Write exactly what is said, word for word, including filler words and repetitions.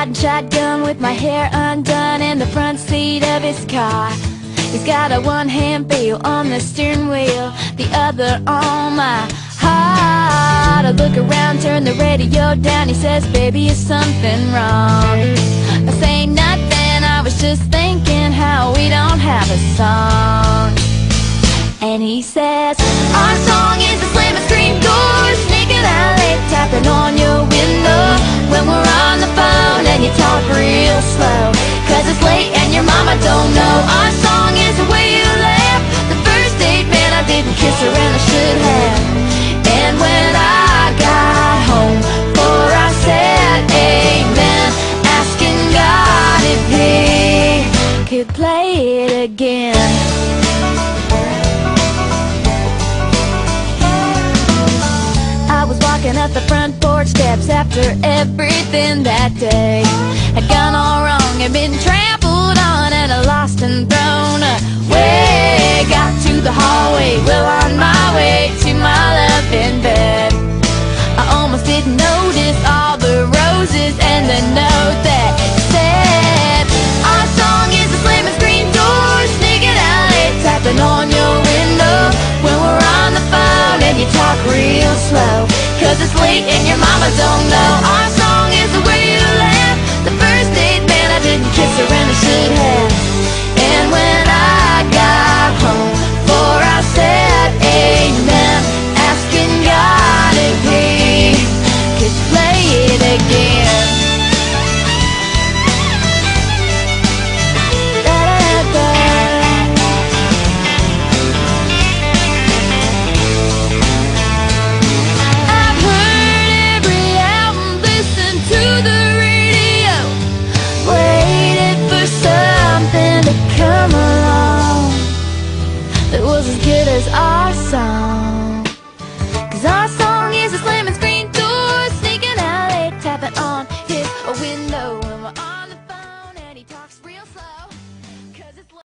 riding shotgun with my hair undone in the front seat of his car. He's got a one-hand feel on the steering wheel, the other on my heart. I look around, turn the radio down. He says, baby, is something wrong? I say nothing, I was just thinking how we don't have a song. And he says, our song is a slamming screen door, sneaking out late, tapping on your window when we're on the phone and you talk real slow, cause it's late and your mama don't know. Our song is the way you laugh, the first date, man, I didn't kiss her and I should have. And when I got home, for I said amen, asking God if he could play it again. I was walking up the front porch steps after everything that day had gone all wrong, had been trampled on and lost and thrown away. Got to the hallway, well on my way to my love in bed. I almost didn't notice all the roses and the note that said, our song is a slamming screen door, sneaking out late, tapping on your window when we're on the phone and you talk real slow, cause it's late and your mama don't know. Our song is the way you laugh, the first date, man, I didn't kiss her and I should have. And when I got home, for I said amen, asking God if he could play it again. Da-da-da-da. I've heard every album, listened to the radio, waited for something to come along that was as good as our song.